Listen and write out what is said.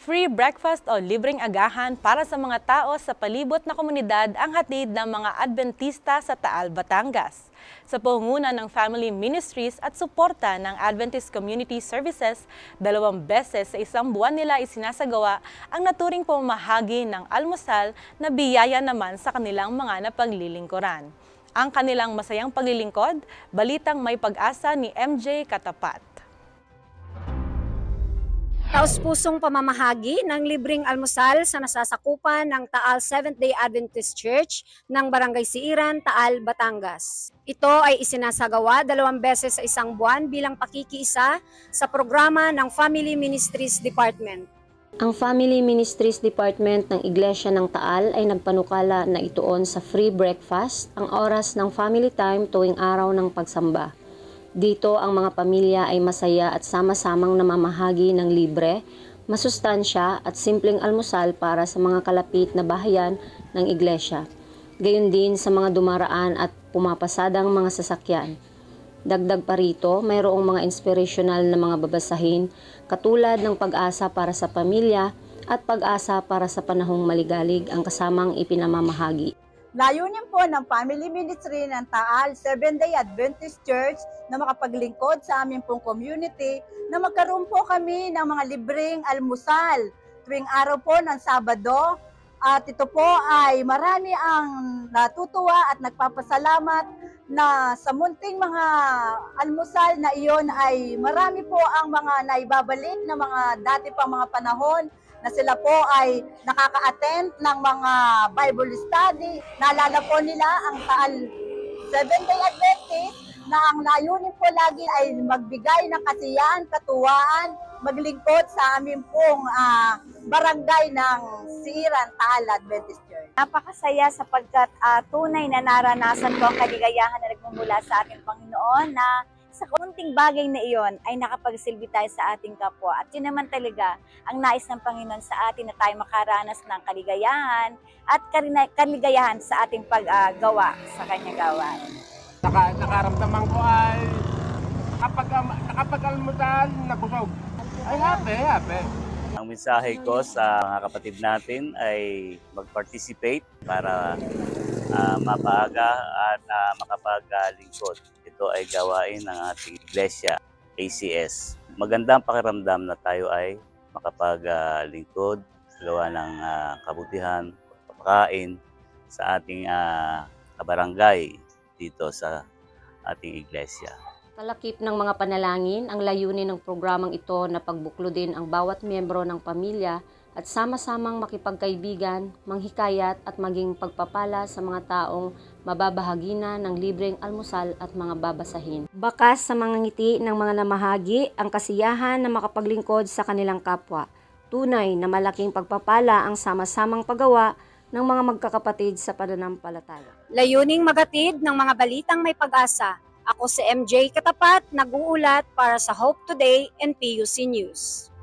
Free breakfast o libreng agahan para sa mga tao sa palibot na komunidad ang hatid ng mga Adventista sa Taal, Batangas. Sa pangunguna ng Family Ministries at suporta ng Adventist Community Services, 2 beses sa isang buwan nila isinasagawa ang naturing pamamahagi ng almusal na biyaya naman sa kanilang mga napaglilingkuran. Ang kanilang masayang paglilingkod, balitang may pag-asa ni MJ Katapat. Taos-pusong pamamahagi ng libreng almusal sa nasasakupan ng Taal Seventh-day Adventist Church ng Barangay Siiran, Taal, Batangas. Ito ay isinasagawa 2 beses sa isang buwan bilang pakikiisa sa programa ng Family Ministries Department. Ang Family Ministries Department ng Iglesia ng Taal ay nagpanukala na ituon sa free breakfast ang oras ng family time tuwing araw ng pagsamba. Dito ang mga pamilya ay masaya at sama-samang namamahagi ng libre, masustansya at simpleng almusal para sa mga kalapit na bahayan ng iglesia. Gayon din sa mga dumaraan at pumapasadang mga sasakyan. Dagdag pa rito, mayroong mga inspirational na mga babasahin katulad ng pag-asa para sa pamilya at pag-asa para sa panahong maligalig ang kasamang ipinamamahagi. Layunin po ng Family Ministry ng Taal Seventh-day Adventist Church na makapaglingkod sa aming pong community na magkaroon po kami ng mga libreng almusal tuwing araw po ng Sabado. At ito po ay marami ang natutuwa at nagpapasalamat na sa munting mga almusal na iyon ay marami po ang mga naibabalik na mga dati pang mga panahon na sila po ay nakaka-attend ng mga Bible study. Naalala po nila ang Taal Seventh-day Adventist na ang layunin po lagi ay magbigay ng kasiyahan, katuwaan, maglingkod sa aming pong barangay ng Siiran, Taal Adventist Church. Napakasaya sapagkat tunay na naranasan ko ang kaligayahan na nagmumula sa ating Panginoon na sa kunting bagay na iyon ay nakapagsilbi tayo sa ating kapwa. At yun naman talaga ang nais ng Panginoon sa atin na tayo makaranas ng kaligayahan at kaligayahan sa ating paggawa sa kanyang gawain. Nakaramdaman ko ay nakapag-almusal, nabusog. Ay happy. Ang mensahe ko sa mga kapatid natin ay mag-participate para mapaaga at makapaglingkod. Ito ay gawain ng ating Iglesia, ACS. Magandang pakiramdam na tayo ay makapaglingkod, gawa ng kabutihan, pagkain sa ating kabarangay dito sa ating Iglesia. Kalakip ng mga panalangin, ang layunin ng programang ito na pagbuklodin ang bawat miyembro ng pamilya at sama-samang makipagkaibigan, manghikayat at maging pagpapala sa mga taong mababahagi na ng libreng almusal at mga babasahin. Bakas sa mga ngiti ng mga namahagi ang kasiyahan na makapaglingkod sa kanilang kapwa. Tunay na malaking pagpapala ang sama-samang paggawa ng mga magkakapatid sa pananampalataya. Layuning magatid ng mga balitang may pag-asa. Ako si MJ Katapat, nag-uulat para sa Hope Today and PUC News.